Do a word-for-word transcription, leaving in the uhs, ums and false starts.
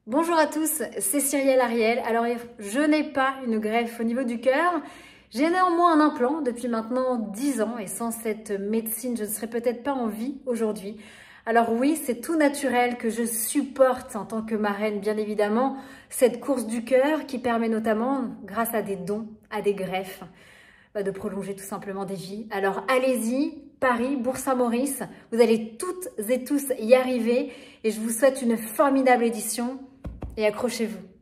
Bonjour à tous, c'est Cyrielle Ariel. Alors, je n'ai pas une greffe au niveau du cœur. J'ai néanmoins un implant depuis maintenant dix ans et sans cette médecine, je ne serais peut-être pas en vie aujourd'hui. Alors oui, c'est tout naturel que je supporte en tant que marraine, bien évidemment, cette course du cœur qui permet notamment, grâce à des dons, à des greffes, de prolonger tout simplement des vies. Alors allez-y, Paris, Bourg-Saint-Maurice, vous allez toutes et tous y arriver et je vous souhaite une formidable édition et accrochez-vous.